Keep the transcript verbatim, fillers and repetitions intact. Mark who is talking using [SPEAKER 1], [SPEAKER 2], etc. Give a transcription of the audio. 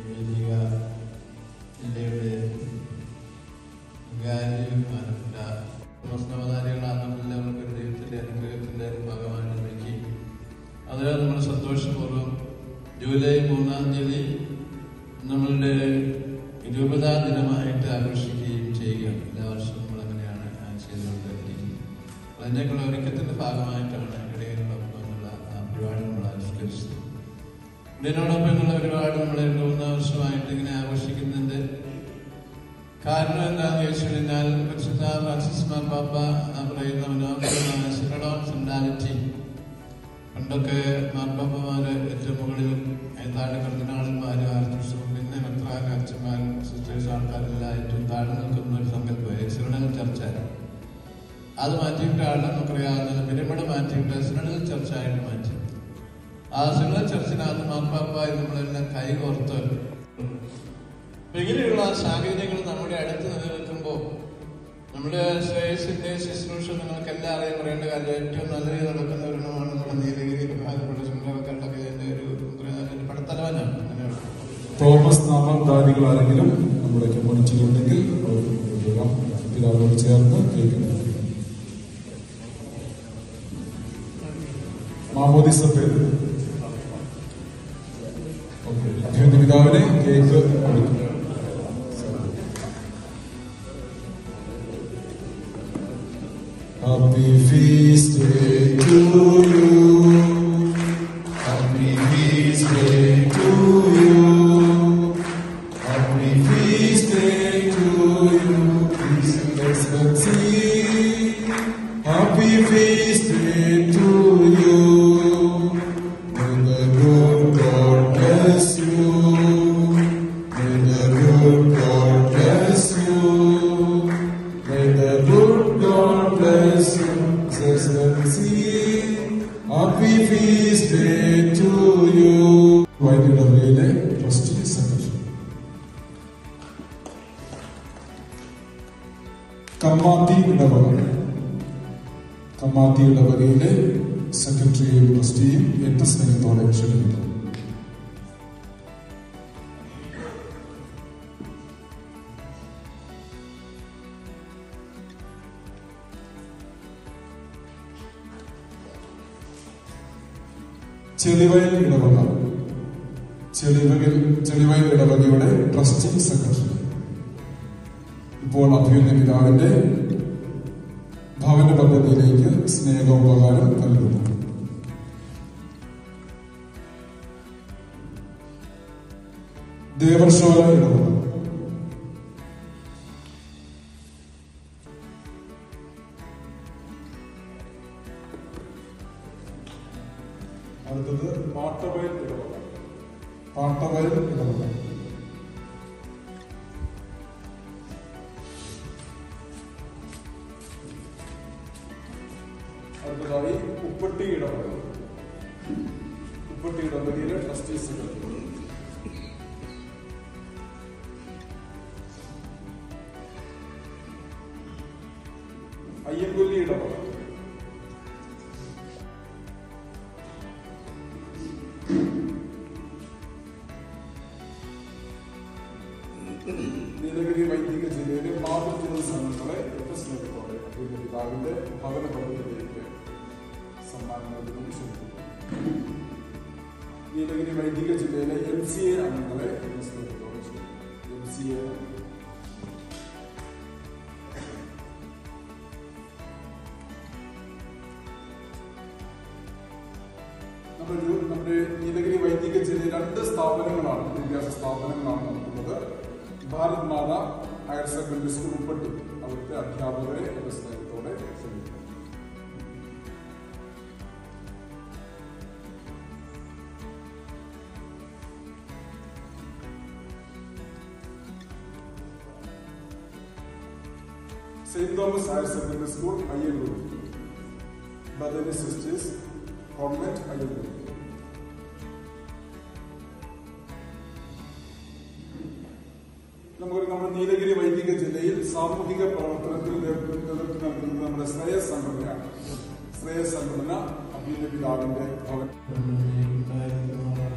[SPEAKER 1] വൈദിക ജില്ലയുടെ വികാരിമാനപ്പെട്ട പ്രശ്നവതാരികളാണെന്നുള്ളവർക്ക് ദൈവത്തിൻ്റെ അനുഗ്രഹത്തിൻ്റെ ഭാഗമായിട്ട് നൽകി അത് നമ്മൾ സന്തോഷപൂർവ്വം ജൂലൈ മൂന്നാം തീയതി നമ്മളുടെ ഇരുപതാം ദിനമായിട്ട് ആഘോഷിക്കുകയും ചെയ്യുകയാണ്. എല്ലാ വർഷവും നമ്മളങ്ങനെയാണ് ചെയ്തുകൊണ്ടിരിക്കുന്നത്. അതിൻ്റെയൊക്കെയുള്ള ഒരുക്കത്തിൻ്റെ ഭാഗമായിട്ടാണ് ഇടയനോടൊപ്പമുള്ള ആ പരിപാടി നമ്മൾ ആവിഷ്കരിച്ചത്. ഇതിനോടൊപ്പം എന്നുള്ള ഒരുപാട് നമ്മൾ രണ്ട് മൂന്നാം വർഷമായിട്ട് ഇങ്ങനെ ആഘോഷിക്കുന്നുണ്ട്. കാരണം എന്താണെന്ന് ചോദിച്ചു കഴിഞ്ഞാൽ പരിശുദ്ധ ഫ്രാൻസിസ് മാർപ്പാപ്പ പറയുന്ന മനോഹരമായ സിനഡ് ഓൺ സെൻഡാലിറ്റി. പണ്ടൊക്കെ മാർപ്പാപ്പമാര് ഏറ്റവും മുകളിലും താഴെ കർദിനാളന്മാരും ആർച്ച് ബിഷപ്പും പിന്നെ മെത്രാനും അച്ഛന്മാരും സിസ്റ്റേഴ്സ് ആൾക്കാരെല്ലാം ഏറ്റവും താഴെ നിൽക്കുന്ന ഒരു സങ്കല്പം സിനഡൽ ചർച്ച. അത് മാറ്റിയിട്ട് ആളെ നമുക്കറിയാവുന്നത് പിരമിഡ് മാറ്റിയിട്ട് സിനഡൽ ചർച്ച ആയിട്ട് മാറ്റി. ആ സിനഡൽ ചർച്ചിനകത്ത് മാർപ്പാപ്പായി നമ്മളെല്ലാം കൈകോർത്ത് ഇങ്ങനെയുള്ള സാഹചര്യങ്ങൾ നമ്മുടെ അടുത്ത് നിലനിൽക്കുമ്പോൾ നമ്മുടെ ശ്രേയസിന്റെ ശുശ്രൂഷ നിങ്ങൾക്ക് എല്ലാം അറിയാൻ പറയേണ്ട കാര്യം ഏറ്റവും നല്ല രീതിയിൽ നടക്കുന്ന ഒരെണ്ണമാണ് നമ്മുടെ നീലഗിരി പ്രധാനപ്പെട്ട സുന്ദരക്കണ്ടൊക്കെ ഒരു പടത്തലവനാണ്. അങ്ങനെയുള്ള
[SPEAKER 2] തോമസ് നാമധാരികൾ ആരെങ്കിലും നമ്മുടെ കമ്മ്യൂണിറ്റിയിലുണ്ടെങ്കിൽ പിതാവിനോട് ചേർന്ന് കേൾക്കുന്നു. മാമോദിസ പേര് ഓക്കെ. പിതാവിനെ കേക്ക് കൊടുക്കും. Happy feast day to you. Happy feast day to you. Happy feast day to you. Peace and excellency. Happy feast day to you. May the good God bless you. May the good God bless you. May the good God bless you, Excellency. Happy feast day to you. വൈദ്യുതയിലെ trustee secretary കമ്മാത്തി ഇടവക കമ്മാത്തി ഇടവകയിലെ സെക്രട്ടറിയും ട്രസ്റ്റിയും എട്ട് സ്നേഹത്തോടെ ക്ഷണിക്കുന്നു. ചെളിവയൽ ഇടവക ചെളിവയൽ ചെളിവയൽ ഇടവകയുടെ ട്രസ്റ്റി സെക്രട്ടറി ഇപ്പോൾ അഭിയുന്ന പിതാവിന്റെ ഭവന പദ്ധതിയിലേക്ക് സ്നേഹോപകാരം നൽകുന്നു. ദേവർശോല ഇടവക അടുത്തത് പാട്ടവയൽ ഇടവക പാട്ടവയൽ ഇടവക അടുത്തതായി ഉപ്പട്ടി ഇടവക ഉപ്പട്ടി ഇടവകയിലെ ട്രസ്റ്റി സെക്രട്ടറി അയ്യൻകൊല്ലി ഇടവക നീലഗിരി വൈദിക ജില്ലയിലെ മാതൃത്വ സംഘങ്ങളെ സ്നേഹത്തോടെ പിതാവിന്റെ ഭവന പദ്ധതിയിലേക്ക് സമ്മാനം നൽകുന്നു. നീലഗിരി വൈദിക ജില്ലയിലെ എം സി എ അംഗങ്ങളെ സ്നേഹത്തോടെ എം സി എ നമ്മുടെ നമ്മുടെ നീലഗിരി വൈദിക ജില്ലയിൽ രണ്ട് സ്ഥാപനങ്ങളാണ് വിദ്യാഭ്യാസ സ്ഥാപനങ്ങളാണ് നടക്കുന്നത്. Bharat Mata higher secondary school ഉൾപ്പെട്ടി അവിടുത്തെ അധ്യാപകരെ സ്നേഹത്തോടെ ക്ഷണിക്കുന്നു. Saint Thomas higher secondary school Ayyannur Bethany sisters convent Ayyannur. നമുക്ക് നമ്മുടെ നീലഗിരി വൈദിക ജില്ലയിൽ സാമൂഹിക പ്രവർത്തനത്തിൽ നേതൃത്വം നൽകുന്നത് നമ്മുടെ ശ്രേയസ് സംഘടനയാണ്. ശ്രേയസ് സംഘടന അഭിനയ പിതാവിന്റെ ഭവൻ